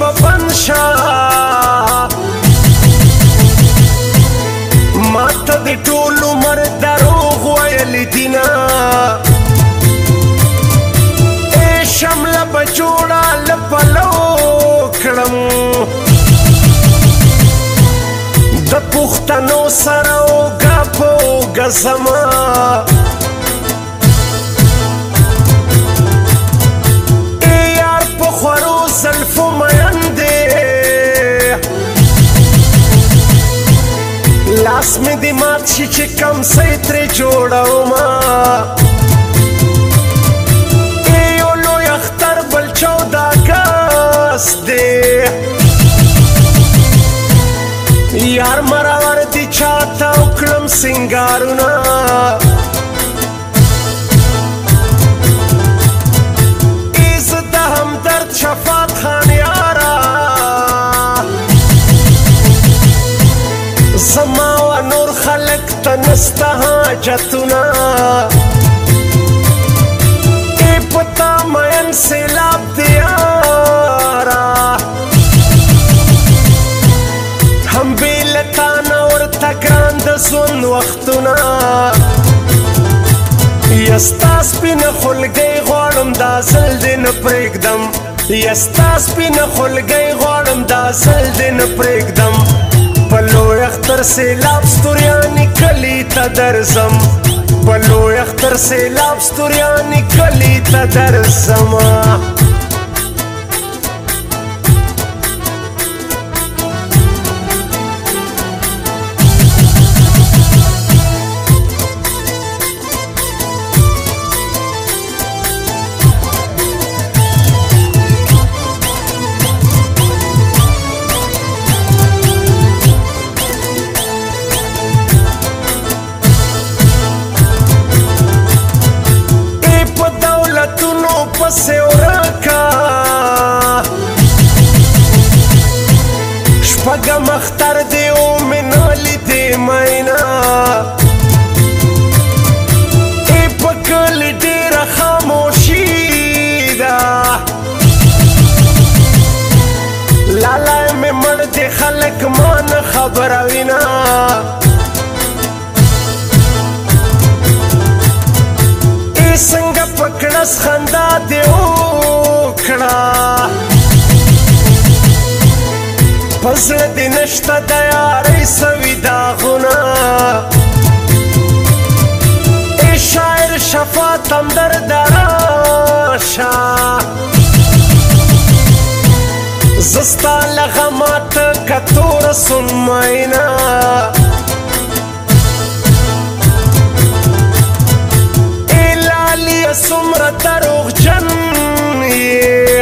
بند شا ماته د ټول عمر دروغ ویل دینا شمله به جوړه له پلو کړم د پښتنو سره اوږه په اوږه زما یار په خورو زلفو مین دی لاس مې دې مات شي چې کمڅۍ ترې جوړومه یار مراور دی چاته وکړم سنگارونه ایز د همدرد شفاعت خان یارا زما و نور خلق ته نسته حاجتونه ای پتا مین سیلاب دی یارا هم بیلتانا ورته ګران د ژوند وختونه یستا سپینه خولګۍ غواړم دا ځل دې نه پرېږدم یستا سپینه خولګۍ غواړم دا ځل دې نه پرېږدم په لوی اختر سیلاب ستوریانې کلي ته درځم په لوی اختر سیلاب ستوریانې کلي ته درځمه پسې ورکا شپږم اختر دی او مې نه لیدې مینا ای په کلي ډېره خاموشي ده لالی مې مړ دی خلک ما نه خبروینه څنګه پکړس خندا دې وکړه په زړه دې نشته د یارۍ سوي داغونه ای شاعر شفاعت همدرد راشه زه ستا له غماته که توره سون میینه څومره دروغجن یې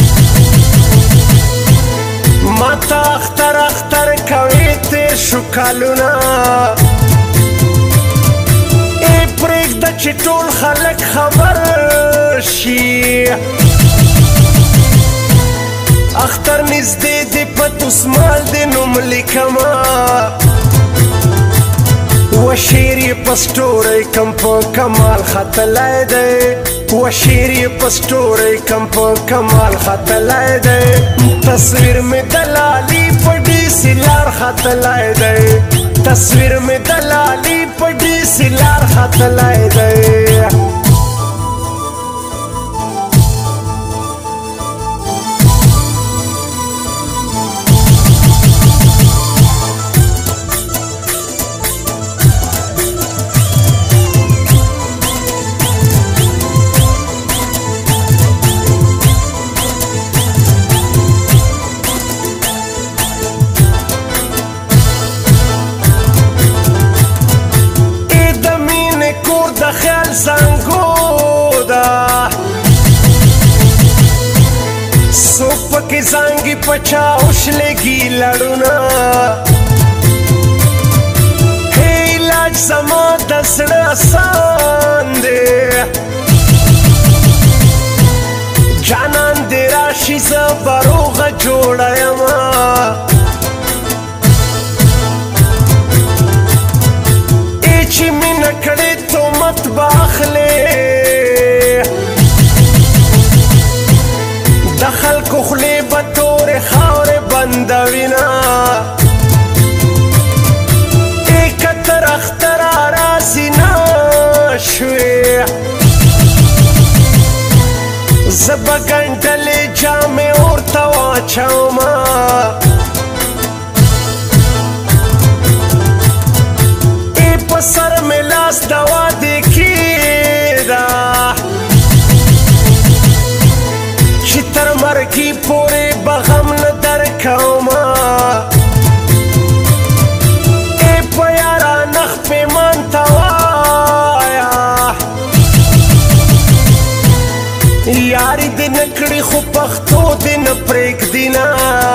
ماته اختر اختر کوې تېر شو کلونه ای پرېږده چې ټول خلک خبر شي اختر نږدې دی په دسمال دې نوم لیکمه و شعر یې په سټورۍ کم په کمال ختلی دی و شعر یې په سټورۍ کم په کمال ختلی دی تصویر مې د لالي په ډي سي لار ختلی دی تصویر مې د لالي په ډي سي لار ختلی دی زانګي پچاوش لګي لړونه علاج زما د زړه آسان دی جانان دې راشي زه به روغه جوړه یمه ای چې مینه کړې تهمت به اخلې د خلکو خولې به تورې بندوینا کتر اختر آراسی نشوی زبا گنڈل جامع ورطا واچوما ای پسر ملاس دوا دیکی دا چی تر مرگی پوری بغم ندر کوما ای پیارا نخ پیمان توایا یاری دی نکڑی خو پختو دی نپریک دینا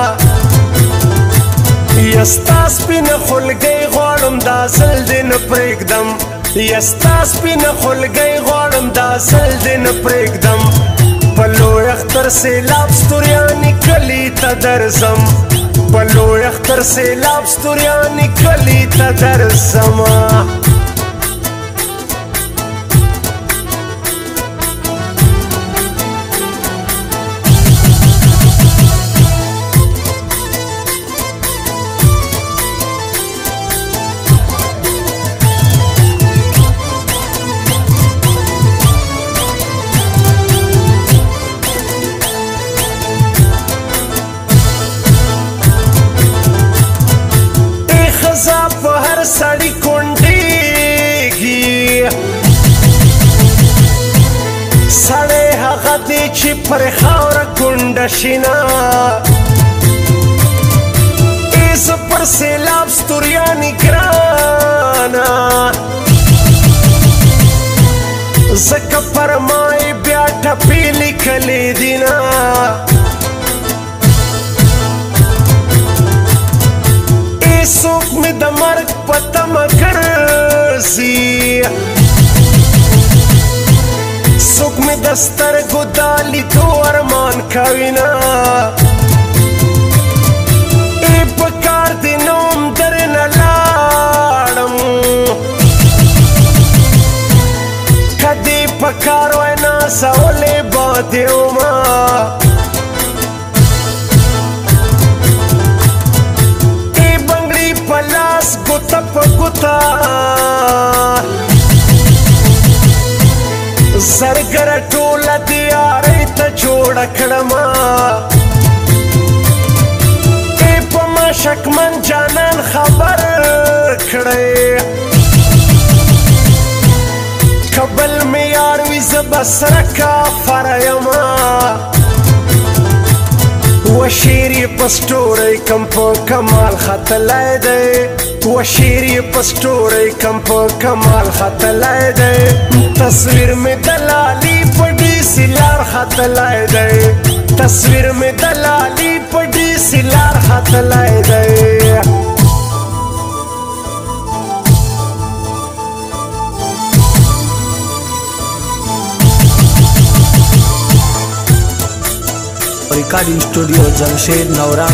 یستا سپین خلگی غوارم دا زل دی نپریک دم یستا سپین خلگی غوارم دا زل دی نپریک دم پلو اختر سیلاب ستوریانی کلی تا درزم پلو اختر سیلاب ستوریانی کلی تا درزم हर साड़ी कुंडेगी साड़े हगदी ची पर खावर कुंडशिना इस पर सैलाब स्तुरियानी ग्राना जक परमाई ब्याटा पीली कली दिना सोक में दमर्क पतम करसी सोक में दस्तर गुदाली तो अरमान कविना ए पकार दिनों दर न लाडम कदी पकारो ना सवले बाते उमा गुता पगुता जरगर टोला दिया रे त जोड़ खड़मा ए पमा शकमन जानन खबर खड़े कबल में यार विज बसर का फरयमा वशीरी पस्टोरे कंपो कमाल खत लाए दे वशीरी पस्टोरे कंपो कमाल खत लाए दे तस्वीर में दलाली पड़ी सिलार खत लाए दे तस्वीर में दलाली पड़ी सिलार खत लाए दे रिकॉर्डिंग स्टूडियो जमशेद नौरा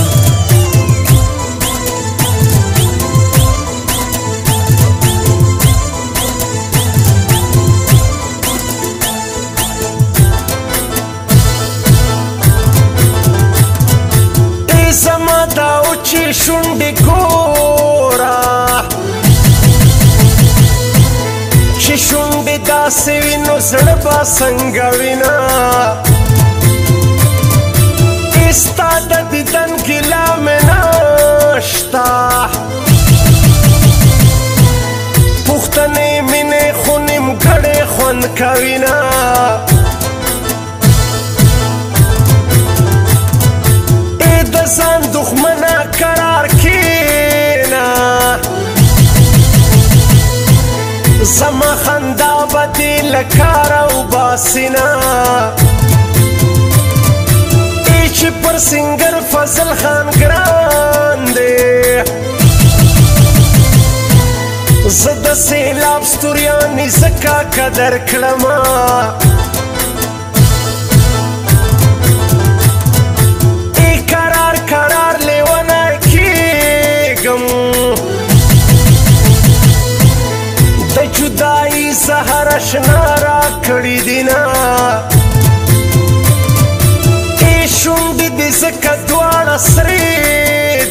समदा उची शुंडी गोरा शुंडी दासी विनो सड़बा संगविना استاد دیدن گلا میں ناشتا پختنے منے خونم گھڑے خون کوینا اے دزان دخمنا قرار کینا زما خندا بدی لکارا و باسینا پر سنگر فضل خان گراندے زد سیلاب ستوریانی زکا قدر کلما ای قرار قرار لیوانا کیگم د جدائی زہر اشنا را کڑی دینا شونډې دې زکه دواړه سرې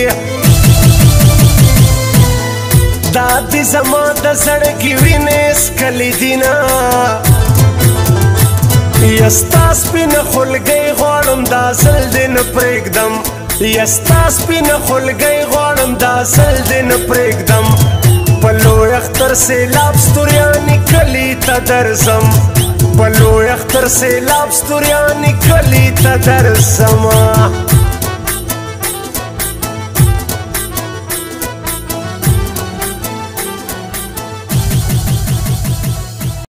دا دی زما د زړګي وینې سکلې دینا یستا سپینه خولګۍ غواړم دا ځل دې نه پرېږدم یستا سپینه خولګۍ غواړم دا ځل دې نه پرېږدم په لوی اختر سیلاب ستوریانې کلي ته درځم په لوی اختر سیلاب ستوریانې کلي ته درځم